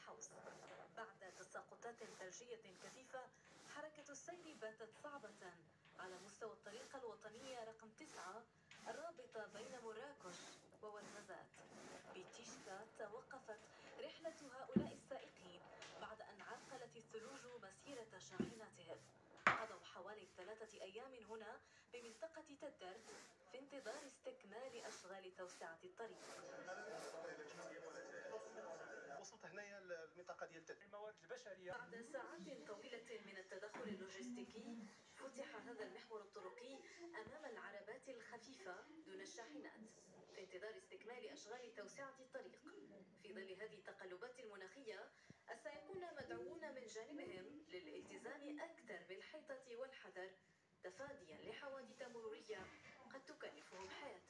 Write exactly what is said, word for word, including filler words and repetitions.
الحوض. بعد تساقطات ثلجية كثيفة حركة السير باتت صعبة على مستوى الطريق الوطنية رقم تسعة الرابطة بين مراكش وورمزات. بتيشكا توقفت رحلة هؤلاء السائقين بعد أن عرقلت الثلوج مسيرة شاحناتهم. قضوا حوالي ثلاثة أيام هنا بمنطقة تدرت في انتظار استكمال أشغال توسعة الطريق. وصلت هنايا المنطقه ديال تدرت الموارد البشريه. بعد ساعات طويله من التدخل اللوجستيكي فتح هذا المحور الطرقي امام العربات الخفيفه دون الشاحنات في انتظار استكمال اشغال توسعه الطريق. في ظل هذه التقلبات المناخيه السائقون مدعوون من جانبهم للالتزام اكثر بالحيطه والحذر تفاديا لحوادث مروريه قد تكلفهم حياتهم.